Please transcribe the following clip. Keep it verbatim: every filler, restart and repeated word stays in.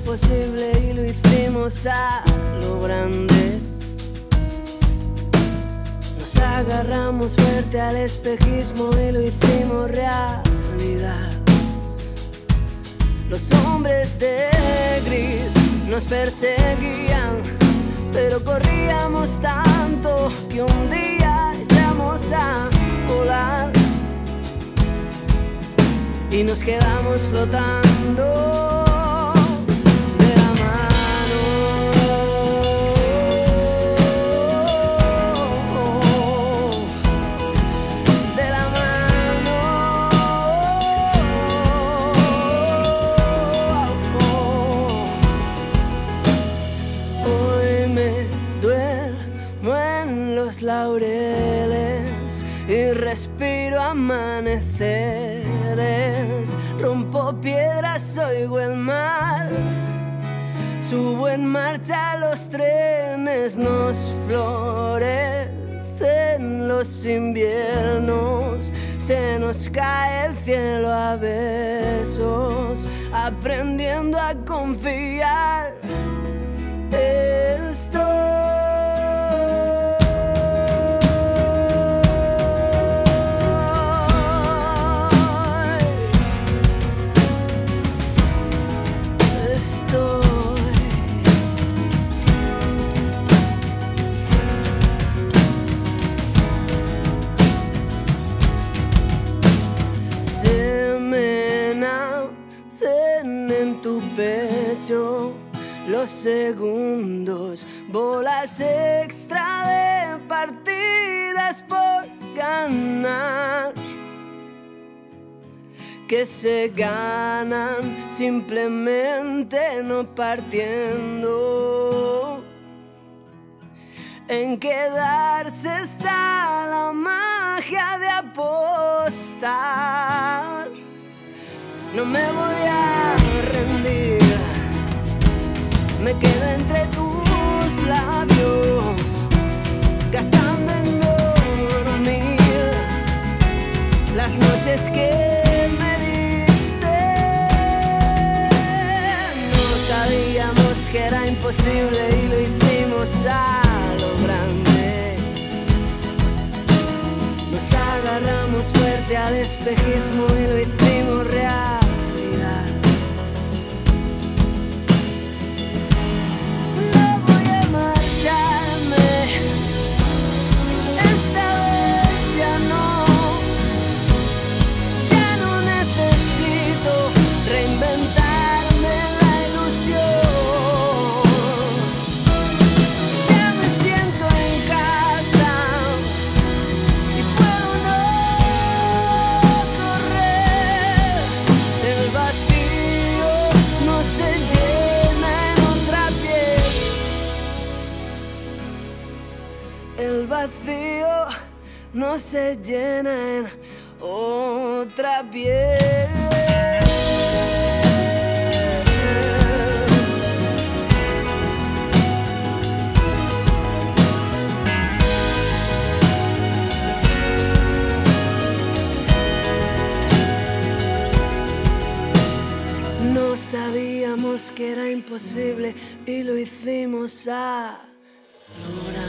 imposible y lo hicimos a lo grande. Nos agarramos fuerte al espejismo y lo hicimos realidad. Los hombres de gris nos perseguían, pero corríamos tanto que un día echamos a volar y nos quedamos flotando. Laureles y respiro amaneceres, rompo piedras, oigo el mar, subo en marcha los trenes, nos florecen los inviernos, se nos cae el cielo a besos, aprendiendo a confiar. Estoy pecho los segundos, bolas extra de partidas por ganar, que se ganan simplemente no partiendo. En quedarse está la magia de apostar. No me voy a rendir, me quedo entre tus labios, gastando en dormir las noches que me diste. No sabíamos que era imposible y lo hicimos a lo grande. Nos agarramos fuerte al espejismo y lo hicimos real. El vacío no se llena en otra piel. No sabíamos que era imposible y lo hicimos a lo grande.